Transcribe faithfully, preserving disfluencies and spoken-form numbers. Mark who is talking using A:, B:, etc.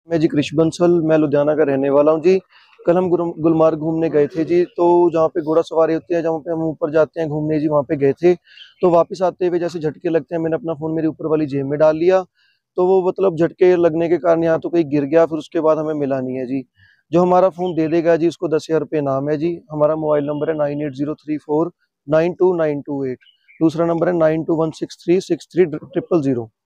A: मैं जी कृष बंसल, मैं लुधियाना का रहने वाला हूँ जी। कल हम गुरु गुलमार्ग घूमने गए थे जी, तो जहाँ पे घोड़ा सवारी होती है, जहाँ पे हम ऊपर जाते हैं घूमने जी, वहाँ पे गए थे। तो वापस आते हुए जैसे झटके लगते हैं, मैंने अपना फ़ोन मेरी ऊपर वाली जेब में डाल लिया। तो वो मतलब झटके लगने के कारण या तो कहीं गिर गया, फिर उसके बाद हमें मिला नहीं है जी। जो हमारा फ़ोन दे देगा जी, उसको दस हज़ार रुपए इनाम है जी। हमारा मोबाइल नंबर है nine eight zero three four nine two nine two eight. दूसरा नंबर है nine two one six three six three triple zero.